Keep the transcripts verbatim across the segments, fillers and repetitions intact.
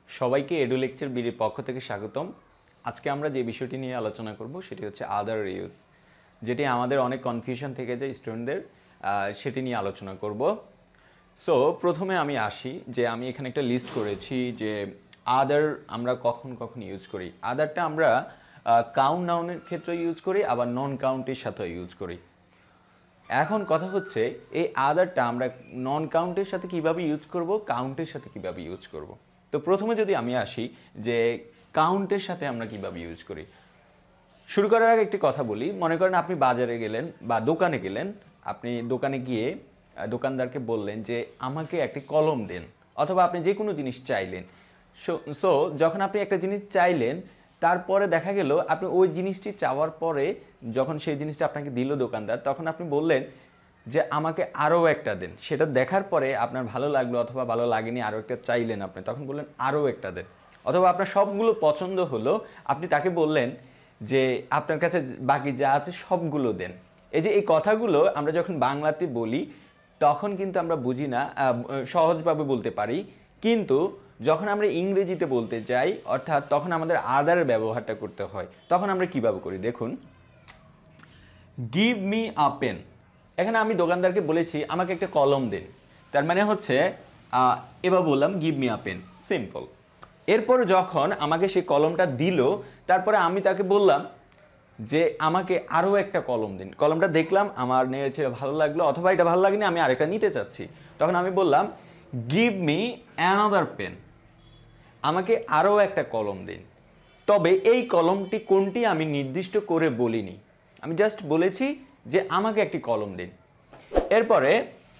সবাইকে এডুলেকচার বিডির পক্ষ থেকে স্বাগতম। আজকে আমরা যে বিষয়টি নিয়ে আলোচনা করব সেটি হচ্ছে আদার ইউজ, যেটি আমাদের অনেক কনফিউশন থেকে যায় স্টুডেন্টদের, সেটি নিয়ে আলোচনা করব। সো প্রথমে আমি আসি যে আমি এখানে একটা লিস্ট করেছি যে আদার আমরা কখন কখন ইউজ করি। আদারটা আমরা কাউন্ট নাউনের ক্ষেত্রে ইউজ করি, আবার নন কাউন্টের সাথে ইউজ করি। এখন কথা হচ্ছে এই আদারটা আমরা নন কাউন্টের সাথে কিভাবে ইউজ করব, কাউন্টের সাথে কিভাবে ইউজ করব। তো প্রথমে যদি আমি আসি যে কাউন্টের সাথে আমরা কিভাবে ইউজ করি। শুরু করার আগে একটি কথা বলি, মনে করেন আপনি বাজারে গেলেন বা দোকানে গেলেন, আপনি দোকানে গিয়ে দোকানদারকে বললেন যে আমাকে একটি কলম দেন, অথবা আপনি যে কোনো জিনিস চাইলেন। সো যখন আপনি একটা জিনিস চাইলেন, তারপরে দেখা গেল আপনি ওই জিনিসটি চাওয়ার পরে যখন সেই জিনিসটা আপনাকে দিল দোকানদার, তখন আপনি বললেন যে আমাকে আরও একটা দেন। সেটা দেখার পরে আপনার ভালো লাগলো অথবা ভালো লাগেনি, আরও একটা চাইলেন আপনি, তখন বললেন আরও একটা দেন। অথবা আপনার সবগুলো পছন্দ হলো, আপনি তাকে বললেন যে আপনার কাছে বাকি যা আছে সবগুলো দেন। এই যে এই কথাগুলো আমরা যখন বাংলাতে বলি তখন কিন্তু আমরা বুঝি না, সহজভাবে বলতে পারি, কিন্তু যখন আমরা ইংরেজিতে বলতে যাই অর্থাৎ তখন আমাদের আদারের ব্যবহারটা করতে হয়। তখন আমরা কিভাবে করি দেখুন, গিভ মি আ পেন। এখানে আমি দোকানদারকে বলেছি আমাকে একটা কলম দিন, তার মানে হচ্ছে এবার বললাম give me a pen, simple. এরপর যখন আমাকে সেই কলমটা দিল, তারপরে আমি তাকে বললাম যে আমাকে আরও একটা কলম দিন। কলমটা দেখলাম, আমার নেড়েছে ভালো লাগলো, অথবা এটা ভালো লাগেনি, আমি আরেকটা নিতে চাচ্ছি। তখন আমি বললাম গিভ মি অ্যানাদার পেন, আমাকে আরও একটা কলম দিন। তবে এই কলমটি কোনটি আমি নির্দিষ্ট করে বলিনি, আমি জাস্ট বলেছি যে আমাকে একটি কলম দিন। এরপরে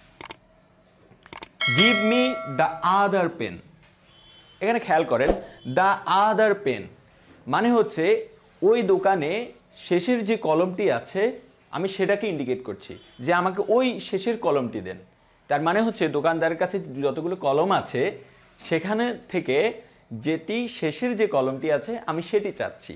give me the other pen. এখানে খেয়াল করেন, দ্য আদার পেন মানে হচ্ছে ওই দোকানে শেষের যে কলমটি আছে আমি সেটাকে ইন্ডিকেট করছি যে আমাকে ওই শেষের কলমটি দেন। তার মানে হচ্ছে দোকানদারের কাছে যতগুলো কলম আছে সেখানে থেকে যেটি শেষের যে কলমটি আছে আমি সেটি চাচ্ছি।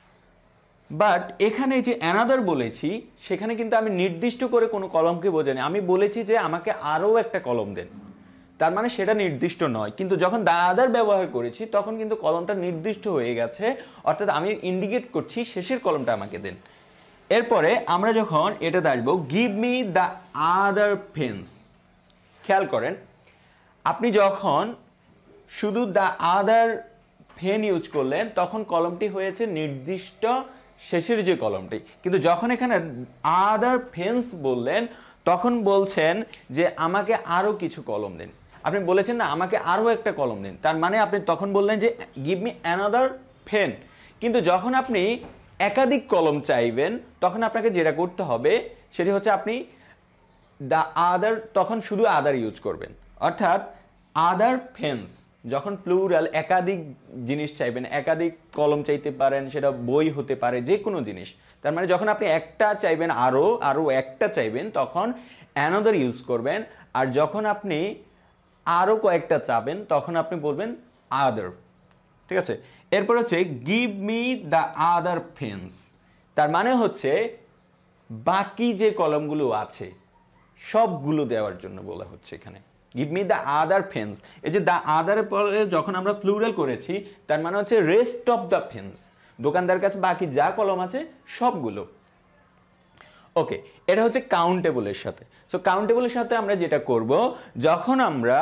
বাট এখানে যে অ্যানাদার বলেছি সেখানে কিন্তু আমি নির্দিষ্ট করে কোনো কলমকে বোঝাইনি, আমি বলেছি যে আমাকে আরও একটা কলম দেন। তার মানে সেটা নির্দিষ্ট নয়, কিন্তু যখন দ্য আদার ব্যবহার করেছি তখন কিন্তু কলমটা নির্দিষ্ট হয়ে গেছে, অর্থাৎ আমি ইন্ডিকেট করছি শেষের কলমটা আমাকে দেন। এরপরে আমরা যখন এটা আসবো give me the other pens, খেয়াল করেন আপনি যখন শুধু দ্য আদার পেন ইউজ করলেন তখন কলমটি হয়েছে নির্দিষ্ট শেষের যে কলমটি, কিন্তু যখন এখানে আদার পেন্স বললেন তখন বলছেন যে আমাকে আরও কিছু কলম দিন। আপনি বলেছেন না আমাকে আরও একটা কলম দিন, তার মানে আপনি তখন বললেন যে গিভ মি অ্যানাদার পেন। কিন্তু যখন আপনি একাধিক কলম চাইবেন তখন আপনাকে যেটা করতে হবে সেটি হচ্ছে আপনি দ্য আদার, তখন শুধু আদার ইউজ করবেন, অর্থাৎ আদার পেন্স। যখন প্লুরাল একাধিক জিনিস চাইবেন, একাধিক কলম চাইতে পারেন, সেটা বই হতে পারে, যে কোনো জিনিস। তার মানে যখন আপনি একটা চাইবেন আরও আরও একটা চাইবেন তখন অ্যানাদার ইউজ করবেন, আর যখন আপনি আরও কয়েকটা চাবেন তখন আপনি বলবেন আদার। ঠিক আছে, এরপর হচ্ছে give me the other pens, তার মানে হচ্ছে বাকি যে কলমগুলো আছে সবগুলো দেওয়ার জন্য বলা হচ্ছে এখানে give me the other pens. এই যে দ্য আদারের পরে যখন আমরা প্লুরাল করেছি তার মানে হচ্ছে রেস্ট অফ দ্য পেন্স, দোকানদার কাছে বাকি যা কলম আছে সবগুলো। ওকে, এটা হচ্ছে কাউন্টেবলের সাথে। সো কাউন্টেবলের সাথে আমরা যেটা করব, যখন আমরা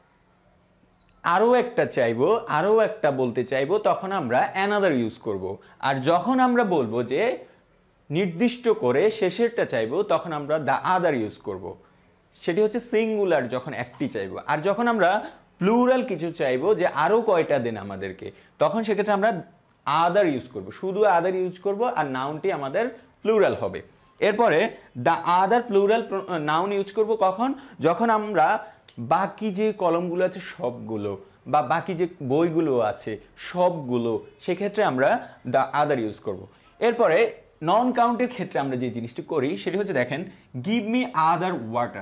আরও একটা চাইবো, আরও একটা বলতে চাইবো, তখন আমরা অ্যানাদার ইউজ করব। আর যখন আমরা বলবো যে নির্দিষ্ট করে শেষেরটা চাইবো তখন আমরা দ্য আদার ইউজ করব। সেটি হচ্ছে সিঙ্গুলার যখন একটি চাইবো। আর যখন আমরা প্লুরাল কিছু চাইবো যে আরও কয়টা দেন আমাদেরকে, তখন সেক্ষেত্রে আমরা আদার ইউজ করব, শুধু আদার ইউজ করব, আর নাউনটি আমাদের প্লুরাল হবে। এরপরে the other plural noun use করব কখন, যখন আমরা বাকি যে কলমগুলো আছে সবগুলো বা বাকি যে বইগুলো আছে সবগুলো, সেক্ষেত্রে আমরা দ্য আদার ইউজ করব। এরপরে নন কাউন্টের ক্ষেত্রে আমরা যে জিনিসটি করি সেটি হচ্ছে দেখেন গিভ মি আদার ওয়াটার।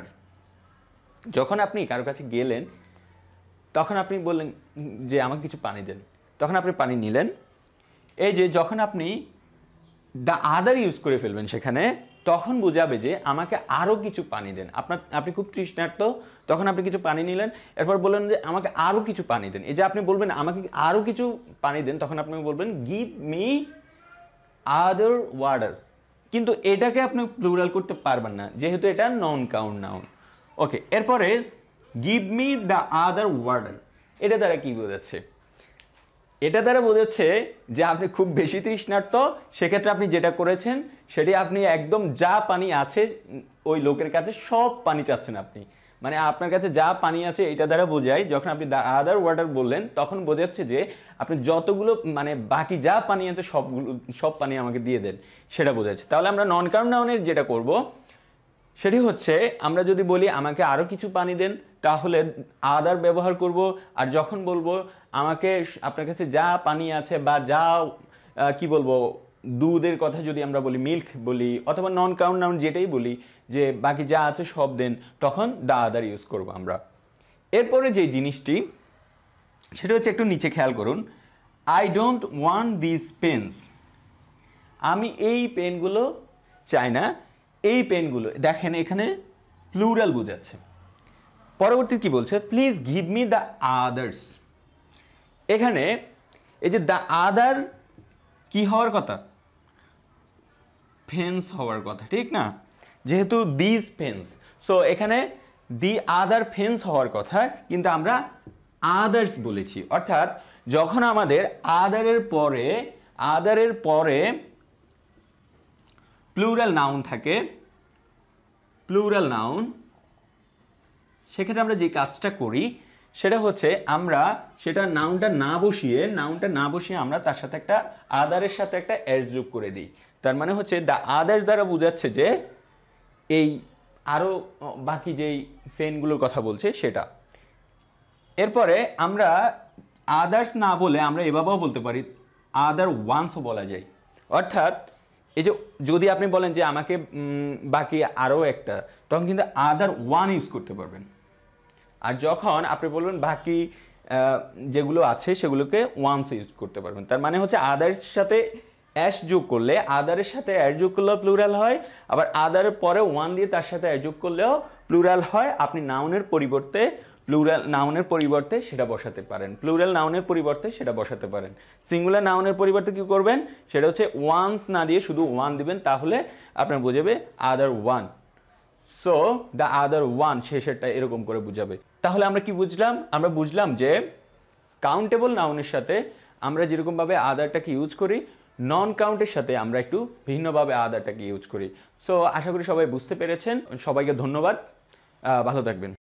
যখন আপনি কারো কাছে গেলেন তখন আপনি বললেন যে আমাকে কিছু পানি দেন, তখন আপনি পানি নিলেন। এই যে যখন আপনি দ্য আদার ইউজ করে ফেলবেন সেখানে, তখন বোঝাবে যে আমাকে আরও কিছু পানি দেন। আপনার আপনি খুব তৃষ্ণার্ত, তখন আপনি কিছু পানি নিলেন, এরপর বললেন যে আমাকে আরও কিছু পানি দেন। এই যে আপনি বলবেন আমাকে আরও কিছু পানি দেন, তখন আপনি বলবেন গিভ মি আদার ওয়াটার। কিন্তু এটাকে আপনি প্লুরাল করতে পারবেন না, যেহেতু এটা নন কাউন্ট নাউন। ওকে, এরপরে give me the other water, এটা দ্বারা কি বোঝাচ্ছে? এটা দ্বারা বোঝাচ্ছে যে আপনি খুব বেশি তৃষ্ণার্ত, সেক্ষেত্রে আপনি যেটা করেছেন সেটি আপনি একদম যা পানি আছে ওই লোকের কাছে সব পানি চাচ্ছেন আপনি, মানে আপনার কাছে যা পানি আছে এটা দ্বারা বোঝায়। যখন আপনি দ্য আদার ওয়াটার বললেন তখন বোঝাচ্ছে যে আপনি যতগুলো মানে বাকি যা পানি আছে সবগুলো সব পানি আমাকে দিয়ে দেন, সেটা বোঝাচ্ছে। তাহলে আমরা নন কাউন্ট নাউনের যেটা করব সেটি হচ্ছে, আমরা যদি বলি আমাকে আরও কিছু পানি দেন তাহলে আদার ব্যবহার করব, আর যখন বলবো আমাকে আপনার কাছে যা পানি আছে বা যা কি বলবো দুধের কথা যদি আমরা বলি মিল্ক বলি, অথবা নন কাউন্ট নাউন যেটাই বলি যে বাকি যা আছে সব দেন, তখন দ্য আদার ইউজ করব আমরা। এরপরে যে জিনিসটি সেটা হচ্ছে, একটু নিচে খেয়াল করুন, I don't want this pens, আমি এই পেনগুলো চাই না। এই পেনগুলো দেখেন এখানে প্লুরাল বোঝাচ্ছে। পরবর্তী কি বলছে, please give me the others. এখানে এই যে দ্য আদার কি হওয়ার কথা, পেন্স হওয়ার কথা, ঠিক না? যেহেতু দিস পেন্স, সো এখানে দি আদার পেন্স হওয়ার কথা, কিন্তু আমরা আদার্স বলেছি। অর্থাৎ যখন আমাদের আদারের পরে আদারের পরে প্লুরাল নাউন থাকে, প্লুরাল নাউন, সেক্ষেত্রে আমরা যে কাজটা করি সেটা হচ্ছে আমরা সেটা নাউনটা না বসিয়ে নাউনটা না বসিয়ে আমরা তার সাথে একটা আদারের সাথে একটা এস যোগ করে দিই। তার মানে হচ্ছে দ্য আদার্স দ্বারা বোঝাচ্ছে যে এই আরও বাকি যেই ফেনগুলোর কথা বলছে সেটা। এরপরে আমরা আদার্স না বলে আমরা এভাবেও বলতে পারি, আদার ওয়ান্সও বলা যায়। অর্থাৎ এই যে যদি আপনি বলেন যে আমাকে বাকি আরও একটা, তখন কিন্তু আদার ওয়ান ইউজ করতে পারবেন। আর যখন আপনি বলবেন বাকি যেগুলো আছে সেগুলোকে ওয়ান্স ইউজ করতে পারবেন। তার মানে হচ্ছে আদার্স সাথে অ্যাশ যোগ করলে, আদারের সাথে অ্যাশ যোগ করলেও প্লুরাল হয়, আবার আদারের পরে ওয়ান দিয়ে তার সাথে অ্যাশ যোগ করলেও প্লুরাল হয়। আপনি নাউনের পরিবর্তে প্লুরাল নাউনের পরিবর্তে সেটা বসাতে পারেন, প্লুরাল নাউনের পরিবর্তে সেটা বসাতে পারেন। সিঙ্গুলার নাউনের পরিবর্তে কি করবেন, সেটা হচ্ছে ওয়ান্স না দিয়ে শুধু ওয়ান দিবেন, তাহলে আপনার বোঝাবে other one. So the other one, শেষেরটা এরকম করে বুঝাবে। তাহলে আমরা কি বুঝলাম? আমরা বুঝলাম যে কাউন্টেবল নাউনের সাথে আমরা যেরকমভাবে আদারটাকে ইউজ করি, নন কাউন্টের সাথে আমরা একটু ভিন্নভাবে আদারটাকে ইউজ করি। সো আশা করি সবাই বুঝতে পেরেছেন। সবাইকে ধন্যবাদ, ভালো থাকবেন।